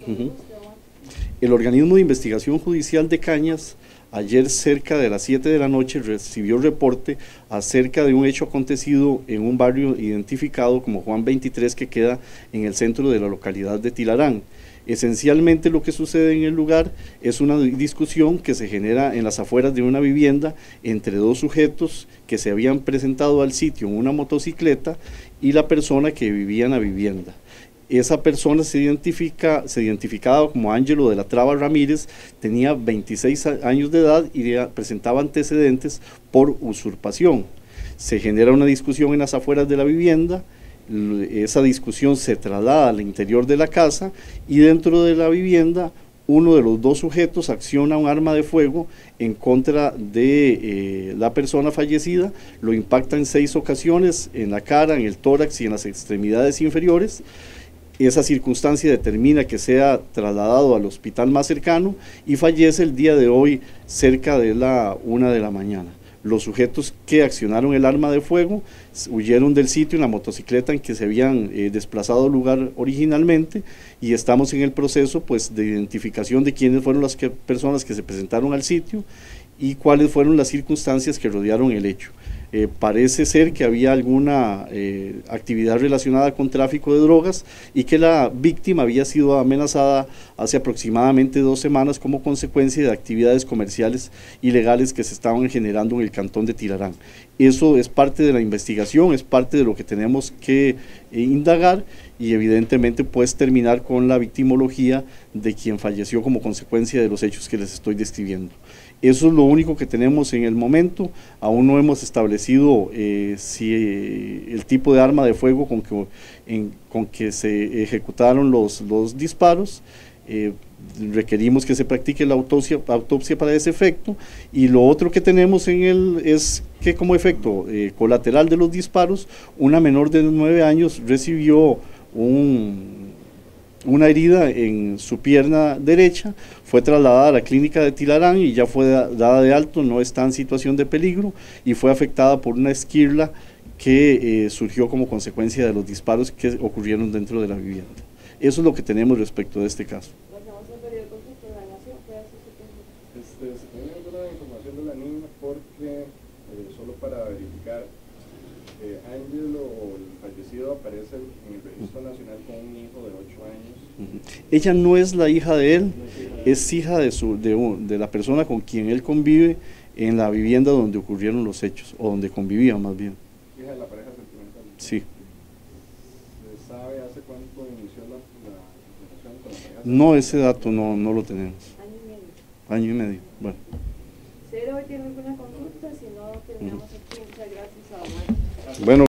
El organismo de investigación judicial de Cañas, ayer cerca de las 7 de la noche, recibió reporte acerca de un hecho acontecido en un barrio identificado como Juan 23, que queda en el centro de la localidad de Tilarán. Esencialmente lo que sucede en el lugar es una discusión que se genera en las afueras de una vivienda entre dos sujetos que se habían presentado al sitio en una motocicleta y la persona que vivía en la vivienda. Esa persona se identificaba como Ángelo de la Traba Ramírez, tenía 26 años de edad y presentaba antecedentes por usurpación. Se genera una discusión en las afueras de la vivienda. Esa discusión se traslada al interior de la casa y dentro de la vivienda uno de los dos sujetos acciona un arma de fuego en contra de la persona fallecida, lo impacta en 6 ocasiones, en la cara, en el tórax y en las extremidades inferiores. Esa circunstancia determina que sea trasladado al hospital más cercano y fallece el día de hoy cerca de la 1 de la mañana. Los sujetos que accionaron el arma de fuego huyeron del sitio en la motocicleta en que se habían desplazado al lugar originalmente, y estamos en el proceso pues de identificación de quiénes fueron las personas que se presentaron al sitio y cuáles fueron las circunstancias que rodearon el hecho. Parece ser que había alguna actividad relacionada con tráfico de drogas y que la víctima había sido amenazada hace aproximadamente 2 semanas como consecuencia de actividades comerciales ilegales que se estaban generando en el cantón de Tilarán. Eso es parte de la investigación, es parte de lo que tenemos que indagar y evidentemente pues terminar con la victimología de quien falleció como consecuencia de los hechos que les estoy describiendo. Eso es lo único que tenemos en el momento. Aún no hemos establecido si el tipo de arma de fuego con que se ejecutaron los disparos. Requerimos que se practique la autopsia para ese efecto, y lo otro que tenemos es que como efecto colateral de los disparos, una menor de 9 años recibió una herida en su pierna derecha, fue trasladada a la clínica de Tilarán y ya fue dada de alto, no está en situación de peligro y fue afectada por una esquirla que surgió como consecuencia de los disparos que ocurrieron dentro de la vivienda. Eso es lo que tenemos respecto de este caso. ¿Se tiene alguna información de la niña? Porque solo para verificar, Ángelo o el fallecido aparece en el registro nacional con un hijo de 8 años. Ella no es la hija de él, es hija de la persona con quien él convive en la vivienda donde ocurrieron los hechos, o donde convivía más bien. ¿Hija de la pareja sentimental? Sí. ¿Se sabe hace cuánto inició la relación con la pareja? No, ese dato no lo tenemos. Año y medio. Año y medio, bueno. ¿Cero tiene alguna consulta? Si no, terminamos aquí. Muchas gracias a Omar. Bueno.